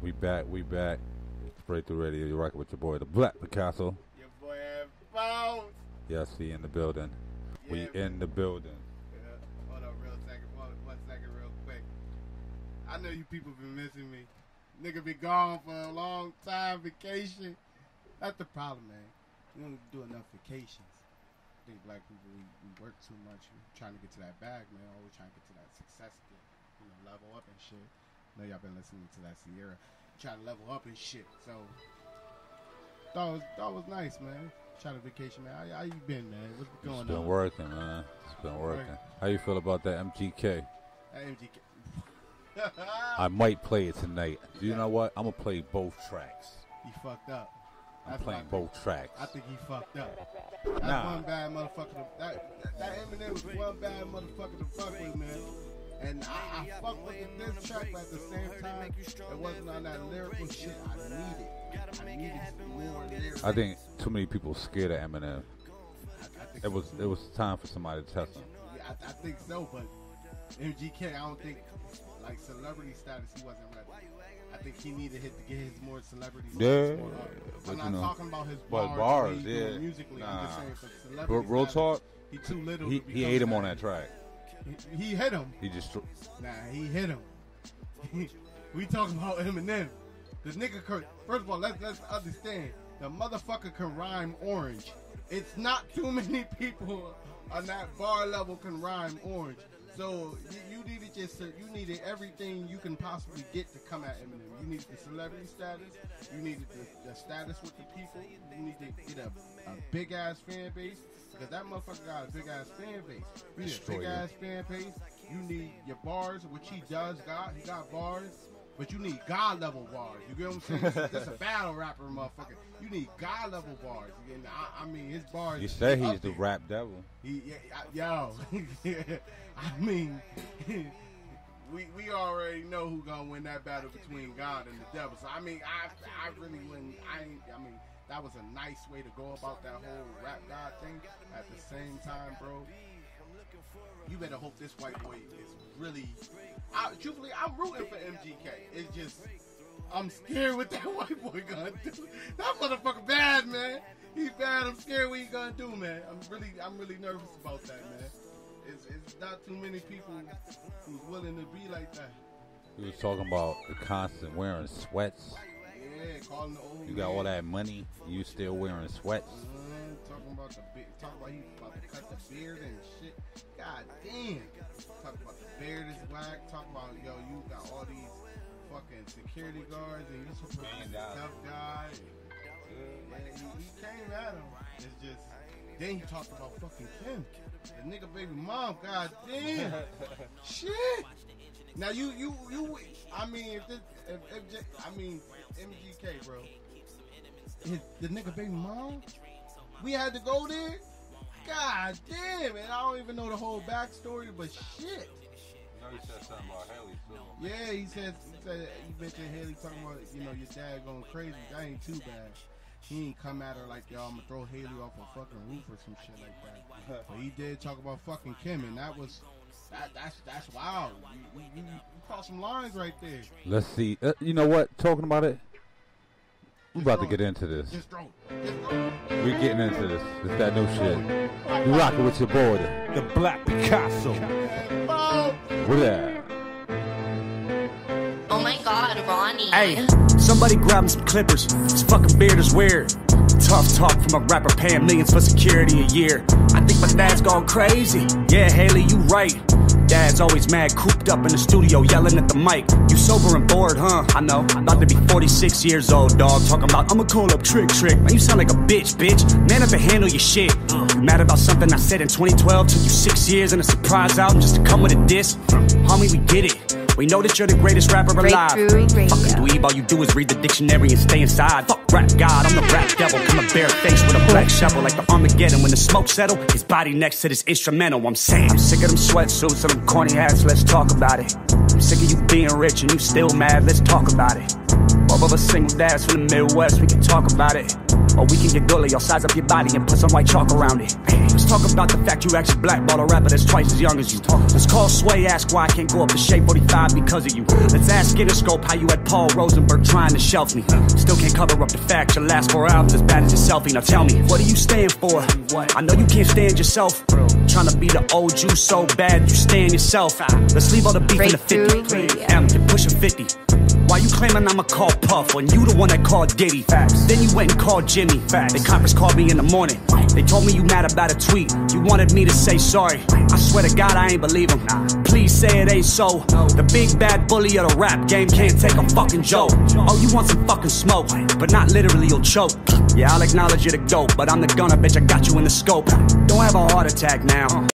We back. Straight through radio. You're rocking with your boy, the Black Picasso. Your boy had phones. Yes, he in the building. Yeah, We in the building. Hold on, one second, real quick. I know you people been missing me. Nigga been gone for a long time, vacation. That's the problem, man. We don't do enough vacations. I think black people, we work too much. We're trying to get to that bag, man. Always trying to get to that success, level up and shit. I know y'all been listening to that Sierra. Trying to level up and shit. So, that was nice, man. Trying to vacation, man. How you been, man? What's going on? It's been working, man. It's been working. How you feel about that MGK? That MGK. I might play it tonight. Do you know what? I'm going to play both tracks. He fucked up. I'm playing both tracks. I think he fucked up. That's one bad motherfucker. That Eminem was one bad motherfucker to fuck with, man. And I fuck with this track, but at the same time, it wasn't on that lyrical shit I needed more lyrics. I think too many people scared of Eminem. It was time for somebody to test him. Yeah, I think so, but MGK, I don't think, like, celebrity status, he wasn't ready. I think he needed to get his more celebrity status. I'm not talking about his bars, yeah. Musically, nah. I'm just saying for celebrity Real status, talk, he too little. He ate him on that track. He hit him. He just... He hit him. We talking about Eminem. The nigga could, first of all, let's understand, the motherfucker can rhyme orange. It's not too many people on that bar level can rhyme orange. So you needed everything you can possibly get to come at Eminem. You needed the celebrity status. You needed the status with the people. You need to get a big ass fan base, because that motherfucker got a big ass fan base. You need a big ass fan base. You need your bars, which he does got. He got bars. But you need God level bars. You get what I'm saying? This a battle rapper, motherfucker. You need God level bars. I mean, his bars. You say he's the rap devil. Yo. I mean, we already know who's gonna win that battle between God and the devil. So I mean, I really wouldn't. I mean, that was a nice way to go about that whole rap God thing. At the same time, bro, you better hope this white boy is really. Truthfully, I'm rooting for MGK. It's just, I'm scared what that white boy gonna do. That motherfucker bad, man. He's bad. I'm scared what he gonna do, man. I'm really nervous about that, man. It's not too many people who's willing to be like that. He was talking about the constant wearing sweats. Yeah, calling the old. You got all that money, you still wearing sweats. Talking about he's about to cut the beard and shit. God damn. Talking about the beard is whack. Talking about, yo, you got all these fucking security guards and you're supposed to be a tough guy. He came at him. It's just, then he talked about fucking Kim, the nigga baby mom. God damn. Shit. Now I mean, MGK, bro. The nigga baby mom? We had to go there? God damn, man. I don't even know the whole backstory, but shit. You know he said something about Haley, too. Yeah, he mentioned Haley talking about, your dad going crazy. That ain't too bad. He ain't come at her like, yo, I'm gonna throw Haley off a fucking roof or some shit like that. But he did talk about fucking Kim, and that's wild. You crossed some lines right there. Let's see. You know what? Talking about it, we're about to get into this. Just throw it. We're getting into this. It's that new shit. You rocking with your boy, the Black Picasso. What that? Oh my God, Ronnie. Hey, somebody grab him some clippers. His fucking beard is weird. Tough talk from a rapper paying millions for security a year. I think my dad's gone crazy. Yeah, Haley, you right. Dad's always mad, cooped up in the studio, yelling at the mic. You sober and bored, huh? I know. I'm about to be 46 years old, dog. Talking about, I'ma call up Trick. Man, you sound like a bitch. Man up and handle your shit. You mad about something I said in 2012? Took you 6 years and a surprise album just to come with a diss? Homie, we get it. We know that you're the greatest rapper alive. Fucking dweeb, all you do is read the dictionary and stay inside. Fuck rap God, I'm the rap devil. Come a bare face with a black shovel like the Armageddon. When the smoke settle, his body next to this instrumental. I'm saying, I'm sick of them sweatsuits and them corny hats, let's talk about it. I'm sick of you being rich and you still mad, let's talk about it. Both of us single dads from the Midwest, we can talk about it. Or we can get gully, I'll size up your body and put some white chalk around it. Let's talk about the fact you actually blackball a rapper that's twice as young as you. Let's call Sway, ask why I can't go up to Shape 45 because of you. Let's ask Interscope how you had Paul Rosenberg trying to shelf me. Still can't cover up the fact your last 4 albums as bad as your selfie. Now tell me, what do you stand for? I know you can't stand yourself. Trying to be the old you so bad you stand yourself. Let's leave all the beef in the 50. You're pushing 50. Why you claiming I'ma call Puff when you the one that called Diddy? Then you went and called Jimmy. They conference called me in the morning. They told me you mad about a tweet. You wanted me to say sorry. I swear to God I ain't believe him. Please say it ain't so. The big bad bully of the rap game can't take a fucking joke. Oh, you want some fucking smoke, but not literally, you'll choke. Yeah, I'll acknowledge you're the dope, but I'm the gunner, bitch, I got you in the scope. Don't have a heart attack now.